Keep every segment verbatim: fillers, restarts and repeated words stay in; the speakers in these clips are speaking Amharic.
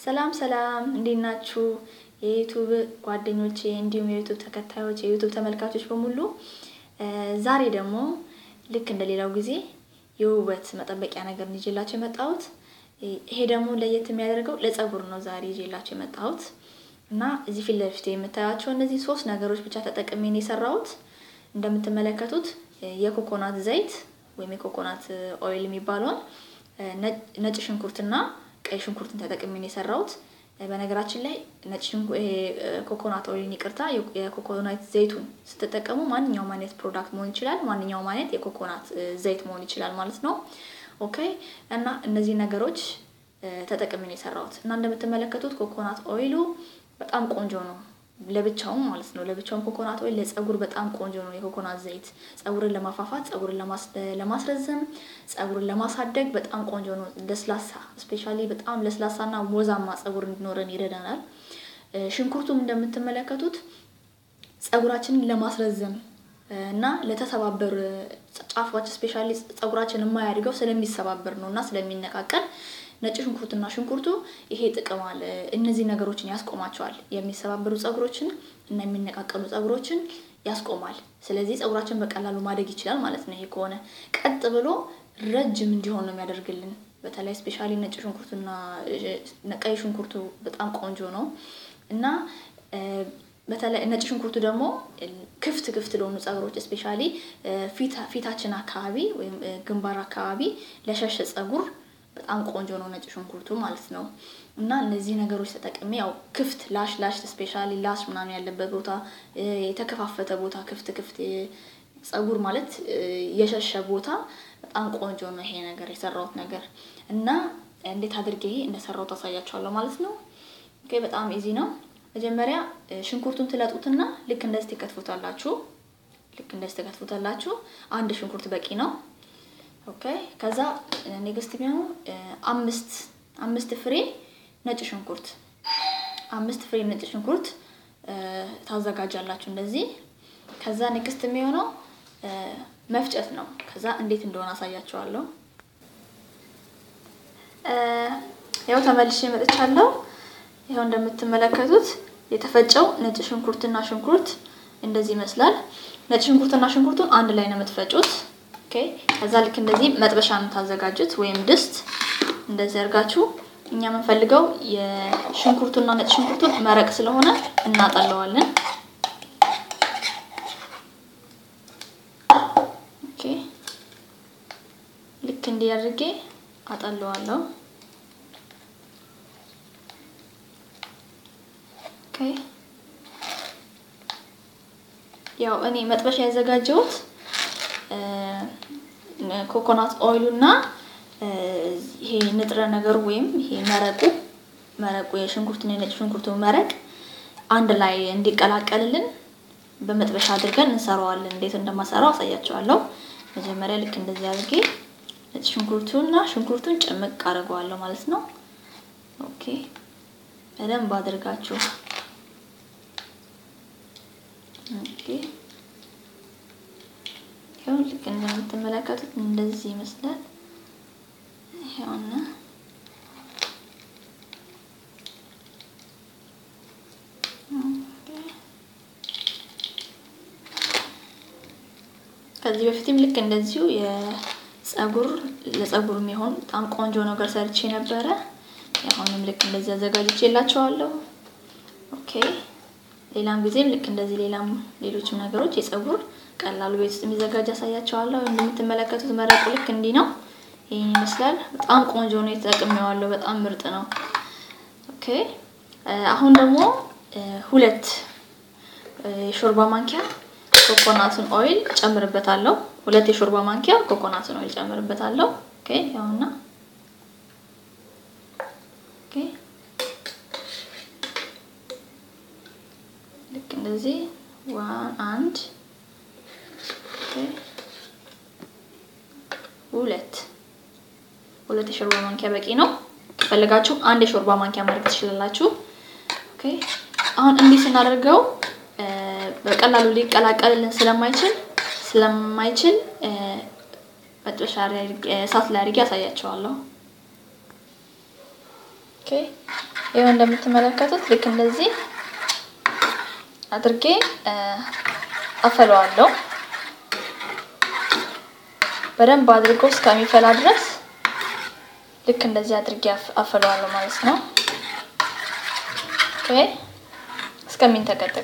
ሰላም ሰላም እንዴት ናችሁ የዩቲዩብ ጓደኞቼ እንዲሁም የዩቲዩብ ተከታዮች የዩቲዩብ ተመልካቾች በሙሉ ዛሬ ደግሞ ልክ እንደሌላው ጊዜ የውበት መጠበቂያ ነገር እንይዤላችሁ የመጣሁት ይሄ ደግሞ ለየት የሚያደርገው ለፀጉር ነው ዛሬ ይዤላችሁ የመጣሁት እና እዚህ ፊት ለፊት የምታያቸው እነዚህ ሶስት ነገሮች ብቻ ተጠቅሜ ነው የሰራሁት እንደምትመለከቱት የኮኮናት ዘይት ወይም የኮኮናት ኦይል የሚባለው ነጭ ሽንኩርትና ቀይ ሽንኩርትን ተጠቅሜ ነው የሰራሁት በነገራችን ላይ ነጭ ሽንኩርት ኮኮናት ኦይልን ይቅርታ የኮኮናት ዘይቱን ስትጠቀሙ ማንኛውም አይነት ፕሮዳክት መሆን ይችላል ማንኛውም አይነት የኮኮናት ዘይት መሆን ይችላል ማለት ነው ኦኬ እና እነዚህ ነገሮች ተጠቅሜ ነው የሰራሁት እና እንደምትመለከቱት ኮኮናት ኦይሉ በጣም ቆንጆ ነው ለብቻው ማለት ነው ለብቻው ኮኮናት ኦይል ለፀጉር በጣም ቆንጆ ነው የኮኮናት ዘይት ፀጉርን ለማፋፋት ፀጉርን ለማስረዘም ፀጉርን ለማሳደግ በጣም ቆንጆ ነው ለስላሳ ስፔሻሊ በጣም ለስላሳና ወዛማ ፀጉር እንዲኖረን ይረዳናል ሽንኩርቱም እንደምትመለከቱት ፀጉራችንን ለማስረዘም እና ለተሰባበር ጫፋዎች ስፔሻሊ ፀጉራችንን የማያድገው ስለሚሰባበር ነውና ስለሚነቃቀል ነጭ ሽንኩርትና ሽንኩርቱ ይሄ ጥቅም አለ እነዚህ ነገሮችን ያስቆማቸዋል የሚሰባበሩ ፀጉሮችን እና የሚነቃቀሉ ፀጉሮችን ያስቆማል ስለዚህ ፀጉራችን በቀላሉ ማደግ ይችላል ማለት ነው ይሄ ከሆነ ቀጥ ብሎ ረጅም እንዲሆን ነው የሚያደርግልን በተለይ ስፔሻሊ ነጭ ሽንኩርቱና ቀይ ሽንኩርቱ በጣም ቆንጆ ነው እና በተለይ ነጭ ሽንኩርቱ ደግሞ ክፍት ክፍት ለሆኑ ፀጉሮች ስፔሻሊ ፊት ፊታችን አካባቢ ወይም ግንባር አካባቢ ለሸሸ ፀጉር በጣም ቆንጆ ነው ነጭ ሽንኩርቱ ማለት ነው እና እነዚህ ነገሮች ተጠቅሜ ያው ክፍት ላሽ ላሽ ስፔሻሊ ላሽ ምናምን ያለበት ቦታ የተከፋፈተ ቦታ ክፍት ክፍት ፀጉር ማለት የሸሸ ቦታ በጣም ቆንጆ ነው ይሄ ነገር የሰራሁት ነገር እና እንዴት አድርጌ እንደሰራው ታሳያችኋለሁ ማለት ነው ኦኬ በጣም ኢዚ ነው መጀመሪያ ሽንኩርቱን ትለጡትና ልክ እንደዚህ ተከትፉታላችሁ ልክ እንደዚህ ተከትፉታላችሁ አንድ ሽንኩርት በቂ ነው ኦኬ ከዛ ኔክስት ነው አምስት አምስት ፍሬ ነጭ ሽንኩርት አምስት ፍሬ ነጭ ሽንኩርት ታዘጋጃላችሁ እንደዚህ ከዛ ኔክስት የሚሆነው መፍጨት ነው ከዛ እንዴት እንደሆነ አሳያችኋለሁ ያው ተመልሼ መጥቻለሁ ያው እንደምትመለከቱት የተፈጨው ነጭ ሽንኩርትና ሽንኩርት እንደዚህ ይመስላል ነጭ ሽንኩርትና ሽንኩርቱን አንድ ላይ ነው የምትፈጩት ኦኬ ከዛ ልክ እንደዚህ መጥበሻን ታዘጋጁት ወይም ድስት እንደዚህ አርጋችሁ እኛ የምንፈልገው የሽንኩርቱና ነጭ ሽንኩርቱን መረቅ ስለሆነ እናጠለዋለን ኦኬ ልክ እንዲህ አድርጌ አጠለዋለሁ ኦኬ ያው እኔ መጥበሻ ያዘጋጀሁት ኮኮናት ኦይሉና ይሄ ንጥረ ነገር ወይም ይሄ መረቁ መረቁ የሽንኩርቱና የነጭ ሽንኩርቱ መረቅ አንድ ላይ እንዲቀላቀልልን በመጥበሻ አድርገን እንሰራዋለን እንዴት እንደማሰራው አሳያችኋለሁ መጀመሪያ ልክ እንደዚህ አድርጌ ነጭ ሽንኩርቱና ሽንኩርቱን ጨምቅ አደርገዋለሁ ማለት ነው ኦኬ በደንብ አድርጋችሁ ኦኬ ያው ልክ እንደምትመለከቱት እንደዚህ ይመስላል ያውና ከዚህ በፊትም ልክ እንደዚሁ የፀጉር ለፀጉር የሚሆን በጣም ቆንጆ ነገር ሰርቼ ነበር ያሁንም ልክ እንደዚህ አዘጋጅቼላችኋለሁ ኦኬ ሌላም ጊዜም ልክ እንደዚህ ሌላም ሌሎችም ነገሮች የፀጉር ቀላሉ ቤት ውስጥ የሚዘጋጅ አሳያችኋለሁ እንደምትመለከቱት መረቁ ልክ እንዲህ ነው ይሄን ይመስላል በጣም ቆንጆ ነው የተጠቅሜዋለሁ በጣም ምርጥ ነው ኦኬ አሁን ደግሞ ሁለት የሾርባ ማንኪያ ኮኮናቱን ኦይል ጨምርበታለሁ ሁለት የሾርባ ማንኪያ ኮኮናቱን ኦይል ጨምርበታለሁ ኦኬ ያውና ኦኬ ልክ እንደዚህ ዋን አንድ ሁለት ሁለት የሾርባ ማንኪያ በቂ ነው ከፈለጋችሁ አንድ የሾርባ ማንኪያ ማድረግ ትችላላችሁ ኦኬ አሁን እንዲህ ስናደርገው በቀላሉ ሊቀላቀልልን ስለማይችል ስለማይችል መጥበሻ ላይ እሳት ላይ አድርጌ አሳያችኋለሁ ኦኬ ይሄው እንደምትመለከቱት ልክ እንደዚህ አድርጌ አፈለዋለሁ በደንብ አድርጎ እስከሚፈላ ድረስ ልክ እንደዚህ አድርጌ አፈለዋለሁ ማለት ነው ኦኬ እስከሚንተከተክ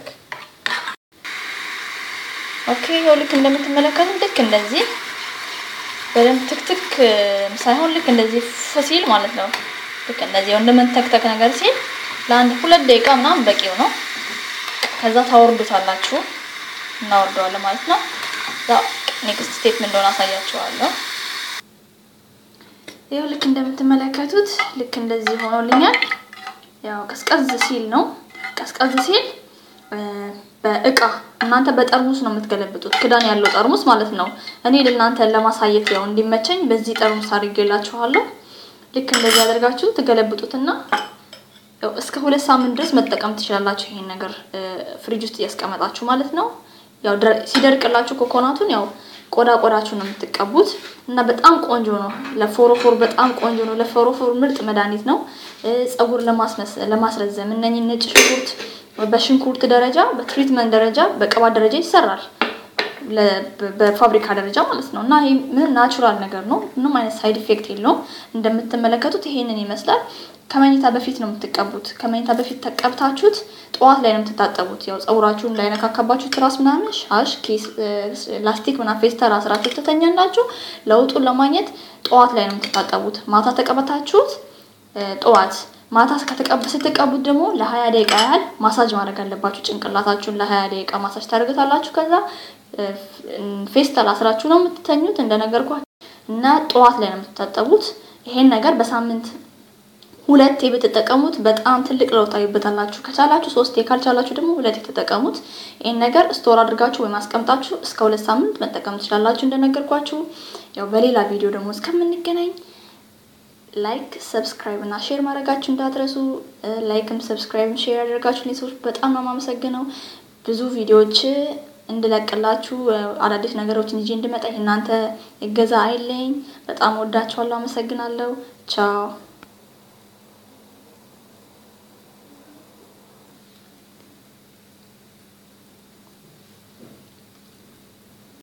ኦኬ ይሄው ልክ እንደምትመለከቱት ልክ እንደዚህ በደንብ ትክትክ ሳይሆን ልክ እንደዚህ ፈሲል ማለት ነው ልክ እንደዚህ እንደምንተክተክ ነገር ሲል ለአንድ ሁለት ደቂቃ ምናምን በቂው ነው ከዛ ታወርዱታላችሁ እናወርደዋለን ማለት ነው ያው ኔክስት ስቴፕ ምን እንደሆነ አሳያችኋለሁ ይሄው ልክ እንደምትመለከቱት ልክ እንደዚህ ሆኖልኛል ያው ቀዝቀዝ ሲል ነው ቀዝቀዝ ሲል በእቃ እናንተ በጠርሙስ ነው የምትገለብጡት ክዳን ያለው ጠርሙስ ማለት ነው እኔ ለእናንተ ለማሳየት ያው እንዲመቸኝ በዚህ ጠርሙስ አድርጌላችኋለሁ ልክ እንደዚህ አድርጋችሁ ትገለብጡትና ያው እስከ ሁለት ሳምንት ድረስ መጠቀም ትችላላችሁ ይሄን ነገር ፍሪጅ ውስጥ ያስቀመጣችሁ ማለት ነው ያው ሲደርቅላችሁ ኮኮናቱን ያው ቆዳ ቆዳችሁ ነው የምትቀቡት እና በጣም ቆንጆ ነው ለፎሮፎር በጣም ቆንጆ ነው ለፎሮፎር ምርጥ መድኃኒት ነው ጸጉር ለማስመስ ለማስረዘም እነኚህ ነጭ ሽንኩርት በሽንኩርት ደረጃ በትሪትመንት ደረጃ በቅባት ደረጃ ይሰራል በፋብሪካ ደረጃ ማለት ነው እና ይሄ ምን ናቹራል ነገር ነው ምንም አይነት ሳይድ ኢፌክት የለውም እንደምትመለከቱት ይሄንን ይመስላል ከመኝታ በፊት ነው የምትቀቡት ከመኝታ በፊት ተቀብታችሁት ጧት ላይ ነው የምትታጠቡት ያው ጸጉራችሁን እንዳይነካካባችሁ ትራስ ምናምን ሻሽ ኬስ ላስቲክ ምናምን ፌስታል አስራችሁ ተተኛላችሁ ለውጡን ለማግኘት ጧት ላይ ነው የምትታጠቡት ማታ ተቀበታችሁት ጧት ማታ ከተቀበሰ ተቀቡት ደግሞ ለ20 ደቂቃ ያህል ማሳጅ ማድረግ አለባችሁ ጭንቅላታችሁን ለ20 ደቂቃ ማሳጅ ታደርጉታላችሁ ከዛ ፌስታል አስራችሁ ነው የምትተኙት እንደነገርኳችሁ እና ጧት ላይ ነው የምትታጠቡት ይሄን ነገር በሳምንት ሁለቴ ብትጠቀሙት በጣም ትልቅ ለውጥ ታዩበታላችሁ ከቻላችሁ ሶስቴ ካልቻላችሁ ደግሞ ሁለቴ ተጠቀሙት ይሄን ነገር ስቶር አድርጋችሁ ወይ ማስቀምጣችሁ እስከ ሁለት ሳምንት መጠቀም ትችላላችሁ እንደነገርኳችሁ ያው በሌላ ቪዲዮ ደግሞ እስከምንገናኝ ላይክ ሰብስክራይብ እና ሼር ማድረጋችሁ እንዳትረሱ ላይክም ሰብስክራይብም ሼር አድርጋችሁ ለሰዎች በጣም ነው ማመሰግነው ብዙ ቪዲዮዎች እንድለቅላችሁ አዳዲስ ነገሮችን ይዤ እንድመጣ እናንተ እገዛ አይለኝ በጣም ወዳችኋለሁ አመሰግናለሁ ቻው